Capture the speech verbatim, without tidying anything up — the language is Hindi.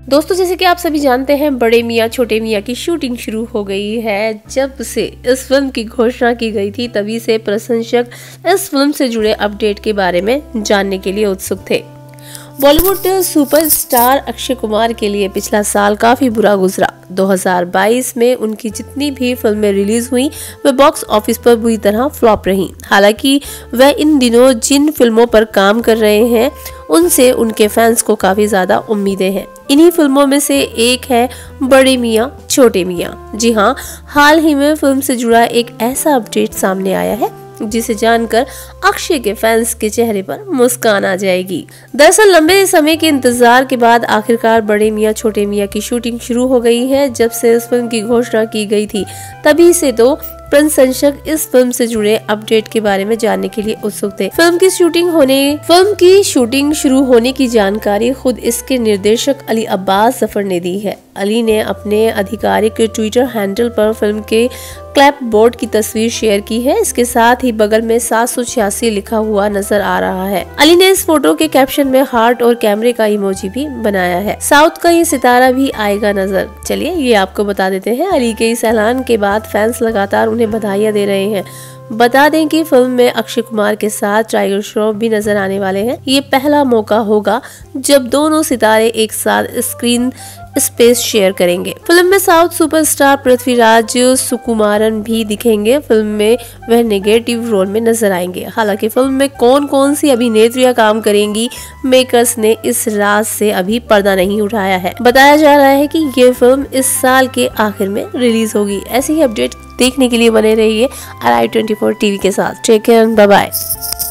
दोस्तों, जैसे कि आप सभी जानते हैं, बड़े मियाँ छोटे मियाँ की शूटिंग शुरू हो गई है। जब से इस फिल्म की घोषणा की गई थी, तभी से प्रशंसक इस फिल्म से जुड़े अपडेट के बारे में जानने के लिए उत्सुक थे। बॉलीवुड सुपरस्टार अक्षय कुमार के लिए पिछला साल काफी बुरा गुजरा। दो हज़ार बाईस में उनकी जितनी भी फिल्में रिलीज हुई वे बॉक्स ऑफिस पर बुरी तरह फ्लॉप रहीं। हालांकि वह इन दिनों जिन फिल्मों पर काम कर रहे हैं उनसे उनके फैंस को काफी ज्यादा उम्मीदें हैं। इन्हीं फिल्मों में से एक है बड़े मियाँ छोटे मियाँ। जी हाँ, हाल ही में फिल्म से जुड़ा एक ऐसा अपडेट सामने आया है जिसे जानकर अक्षय के फैंस के चेहरे पर मुस्कान आ जाएगी। दरअसल लंबे समय के इंतजार के बाद आखिरकार बड़े मियाँ छोटे मियाँ की शूटिंग शुरू हो गई है। जब से इस फिल्म की घोषणा की गई थी, तभी से तो प्रशंसक इस फिल्म से जुड़े अपडेट के बारे में जानने के लिए उत्सुक थे। फिल्म की शूटिंग होने फिल्म की शूटिंग शुरू होने की जानकारी खुद इसके निर्देशक अली अब्बास जफर ने दी है। अली ने अपने आधिकारिक ट्विटर हैंडल पर फिल्म के क्लैप बोर्ड की तस्वीर शेयर की है। इसके साथ ही बगल में सात सौ छियासी लिखा हुआ नजर आ रहा है। अली ने इस फोटो के कैप्शन में हार्ट और कैमरे का इमोजी भी बनाया है। साउथ का ये सितारा भी आएगा नजर। चलिए ये आपको बता देते हैं। अली के इस ऐलान के बाद फैंस लगातार उन्हें बधाइयां दे रहे हैं। बता दें कि फिल्म में अक्षय कुमार के साथ टाइगर श्रॉफ भी नजर आने वाले हैं। ये पहला मौका होगा जब दोनों सितारे एक साथ स्क्रीन स्पेस शेयर करेंगे। फिल्म में साउथ सुपरस्टार पृथ्वीराज सुकुमारन भी दिखेंगे। फिल्म में वह नेगेटिव रोल में नजर आएंगे। हालांकि फिल्म में कौन कौन सी अभिनेत्रियां काम करेंगी, मेकर्स ने इस राज से अभी पर्दा नहीं उठाया है। बताया जा रहा है कि ये फिल्म इस साल के आखिर में रिलीज होगी। ऐसे ही अपडेट देखने के लिए बने रहिए R I twenty four TV के साथ। Take care, bye bye.